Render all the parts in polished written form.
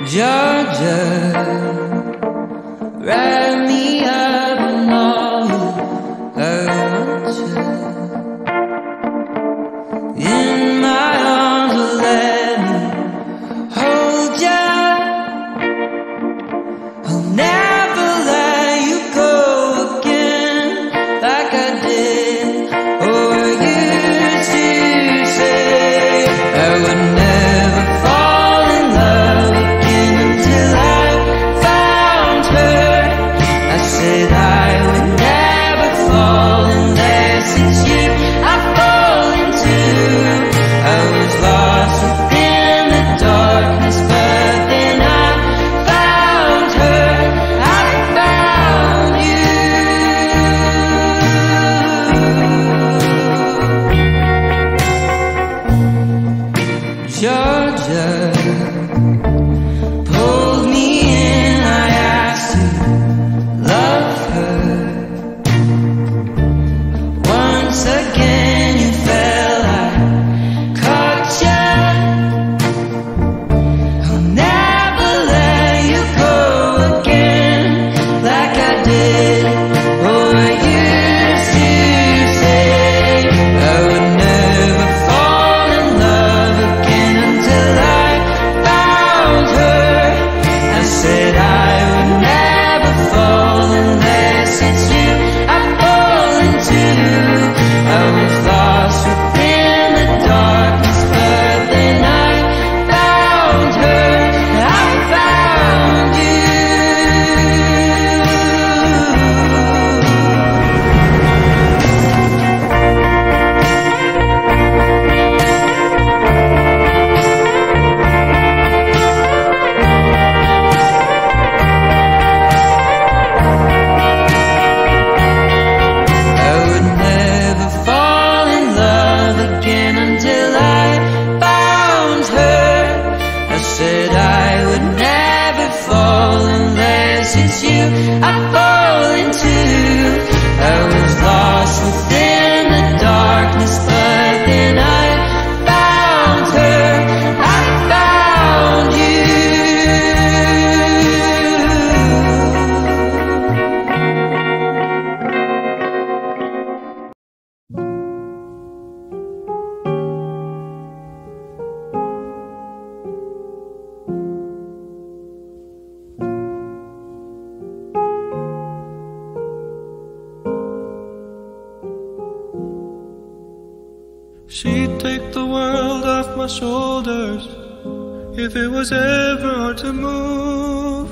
Georgia, wrap me up in all I want you. In my arms, let me hold you. I'll never let you go again like I did or used to say. I would never fall in love again until I found her. I said I would never fall unless it's you I fall into. I was lost within the darkness, but then I found her. I found you. Georgia pulled me in, I asked to love her. Once again you fell, I caught ya. I'll never let you go again like I did or used to say. I would never fall in love again until I found her. I said I would never fall unless it's you I fall into. I was lost within the darkness, but then I found her. I found you. I would never fall in love again until I found her. I said I would never fall unless it's you I fall into. I was lost within the darkness, but then I found her. I found you. She'd take the world off my shoulders if it was ever hard to move.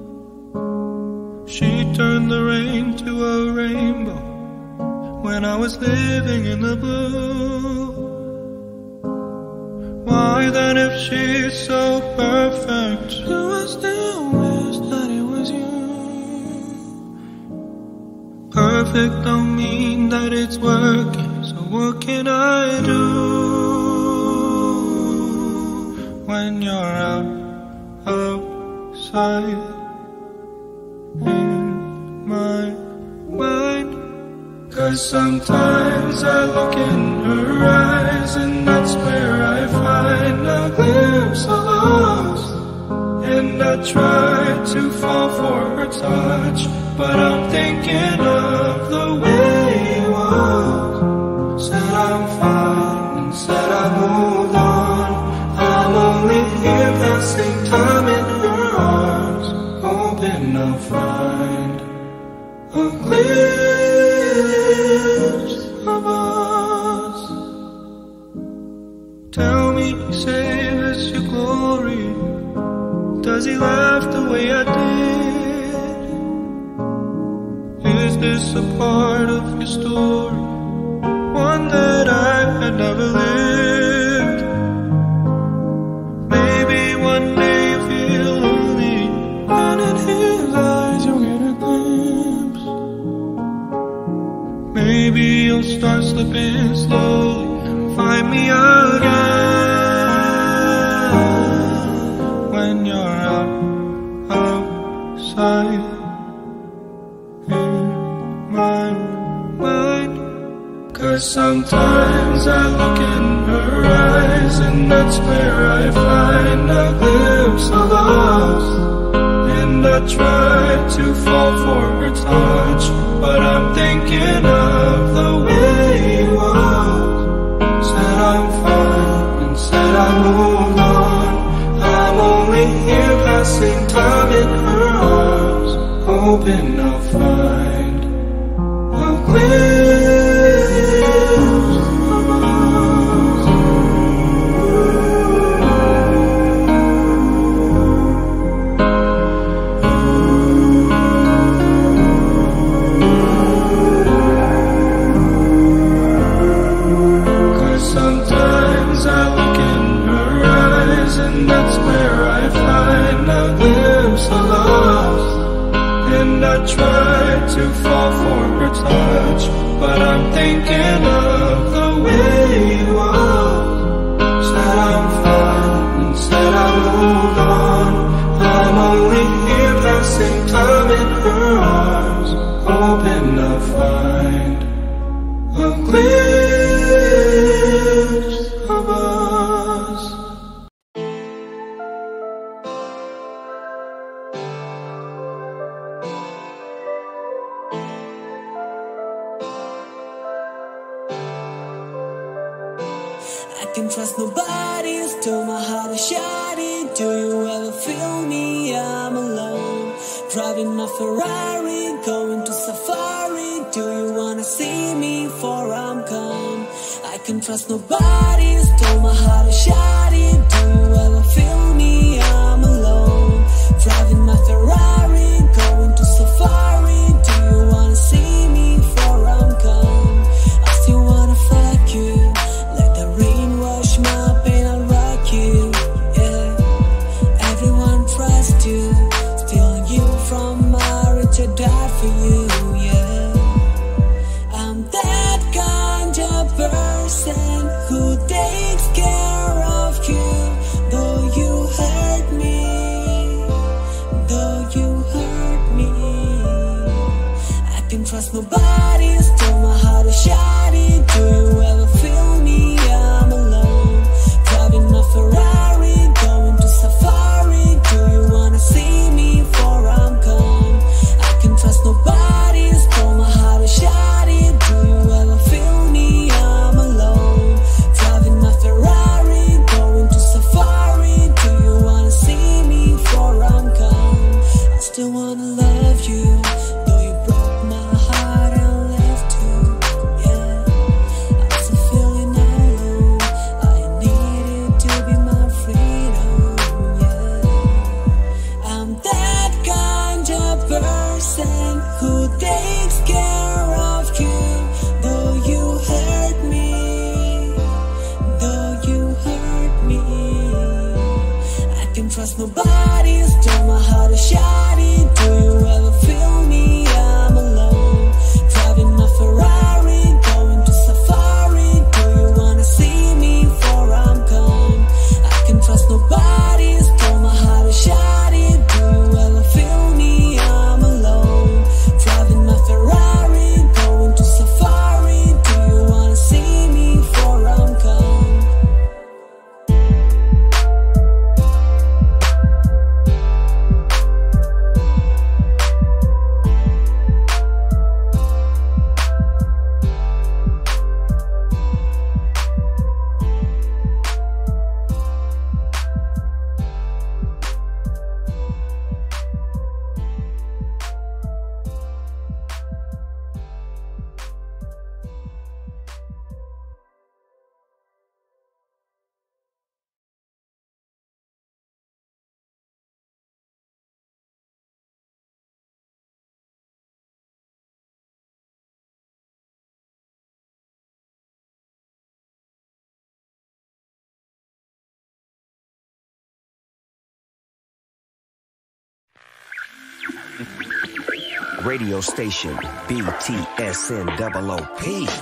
She'd turn the rain to a rainbow when I was living in the blue. Why then, if she's so perfect, do I still wish that it was you? Perfect don't mean that it's working, so what can I do when you're outside in my mind? 'Cause sometimes I look in her eyes, and that's where I find a glimpse of us. And I try to fall for her touch, but I'm thinking of the way it was. Said I'm fine and said I moved on. I'm only here passing time in her arms, hoping I'll find a glimpse of us. Tell me, say this your glory? Does he laugh the way I did? Is this a part of your story, one that I had never lived? Maybe one day you feel lonely, and in his eyes you'll get a glimpse. Maybe you'll start slipping slowly and find me again when you're outside in my mind. 'Cause sometimes I look in her eyes, and that's where I find a glimpse of us. And I try to fall for her touch, but I'm thinking of the way you are. Said I'm fine and said I moved on. I'm only here passing time in her arms, hoping I'll find a glimpse of us. 'Cause sometimes I look in her eyes, and that's where I find a glimpse of us. And I try to fall for her touch, but I'm thinking of the way you are. Said I'm fine and said I moved on. I'm only here passing time in her arms, hoping I'll find a glimpse of us. I can trust nobody, stole my heart a shawty. Do you ever feel me? I'm alone, driving my Ferrari, going to safari. Do you wanna see me before I'm gone? I can trust nobody, stole my heart a shawty. Do you ever feel me? I'm alone, driving my Ferrari, going to safari. Do you wanna see me before I'm gone? I still wanna fuck you, let the rain wash my pain, I'll rock you, yeah. Everyone trusts you, stealing you from my rich, I died for you, yeah. I'm that kind of person who takes care of you, though you hurt me, though you hurt me. I can trust nobody, stole my heart a shawty. Do you ever feel me? I'm alone, driving my Ferrari, going to safari. Do you wanna see me before I'm gone? I can trust nobody, stole my heart a shawty. Do you ever feel me? I'm alone, driving my Ferrari, going to safari. Do you wanna see me before I'm gone? I still wanna love you, though you broke my heart and left you, yeah. I'm still feeling alone, I needed to be my freedom, yeah. I'm that kind of person who takes care of you, though you hurt me, though you hurt me. I can trust nobody, stole my heart a shawty. Do you ever feel me? I'm alone, driving my Ferrari, going to safari. Do you wanna see me before I'm gone? I can trust nobody, stole my heart a shawty. Do you ever feel me? I'm alone, driving my Ferrari, going to safari. Do you wanna see me before I'm gone? Radio station BTSNOOP.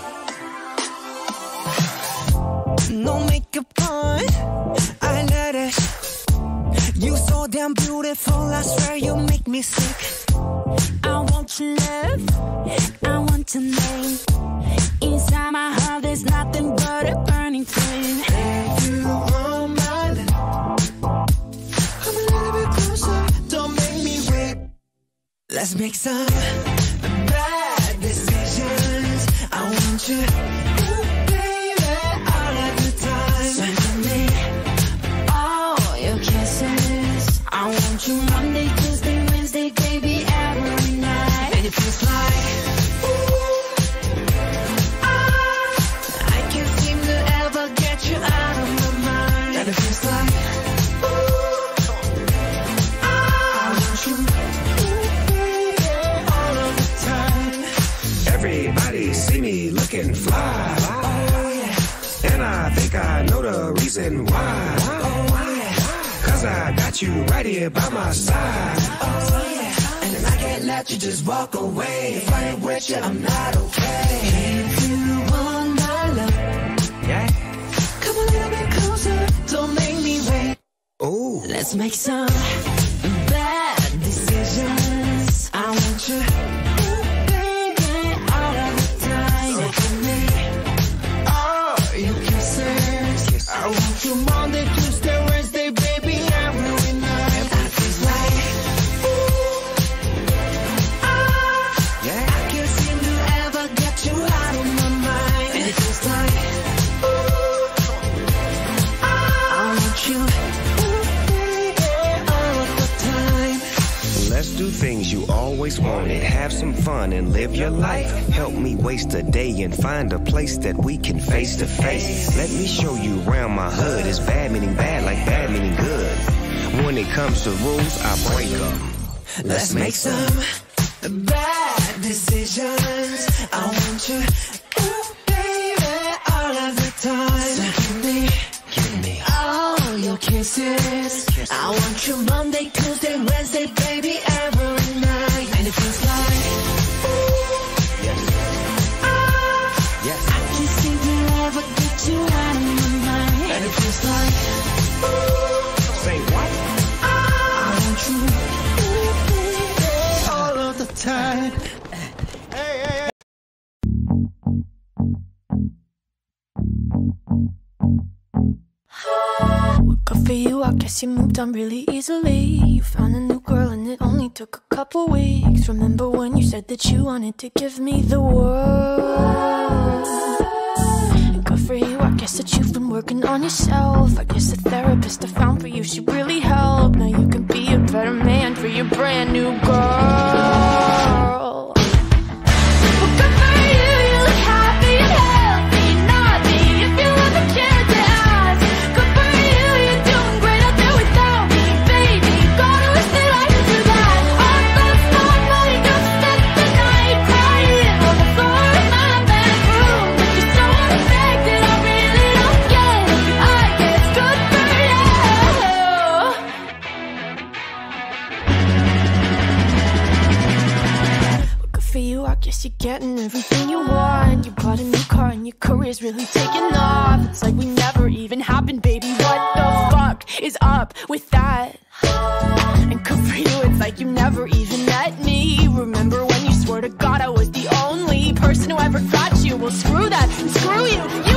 No makeup on, I let it. You so damn beautiful, I swear you make me sick. I want your love, I want your name inside my make some bad decisions. I want you, ooh, baby, all of the time. Send to me all your kisses. I want you Monday, Tuesday, Wednesday, baby, every night. And it feels like, ooh, I can't seem to ever get you out of my mind. And it feels like, everybody see me looking fly, oh, yeah. And I think I know the reason why, oh, yeah. Cause I got you right here by my side, oh, yeah. And I can't let you just walk away. If I ain't with you, I'm not okay. If you want my love, yeah. Come a little bit closer, don't make me wait. Ooh. Let's make some bad decisions. I want you, I want you Monday, Tuesday, Wednesday, baby, every night. That feels like, ooh, yeah. I can't seem to ever get you out of my mind. And it feels like, ooh, I want you, ooh, baby, all of the time. Let's do things you always wanted. Have some fun and live your life. Help me waste a day and find a place that we can face to face. Let me show you around my hood. It's bad meaning bad like bad meaning good. When it comes to rules, I break them. Let's make some bad decisions. I want you, ooh, baby, all of the time. So give me all your kisses. I want you Monday, Tuesday, Wednesday, baby, every night. And it feels like, ooh, yes. I can't seem to ever get you out of my mind. And it feels like, ooh, Say what? I want you, ooh, baby, all of the time. Well, good for you, I guess you moved on really easily. You found a new girl and it only took a couple weeks. Remember when you said that you wanted to give me the world? And good for you, I guess that you've been working on yourself. I guess the therapist I found for you should really help. Now you can be a better man for your brand new girl. Well, good for you, you look happy and healthy, not me if you ever cared to ask. Good for you, you're doing great out there without me, baby. Gotta wish that I could do that. All those small money don't spend the night crying on the floor of my bedroom. You're so unaffected, I really don't get it. I guess good for you. Well, good for you, I guess you're getting everything you want. You bought a new car and your career's really taking off. It's like we never even happened, baby. What the fuck is up with that? And good for you, it's like you never even met me. Remember when you swore to God I was the only person who ever got you? Well, screw that, and screw you.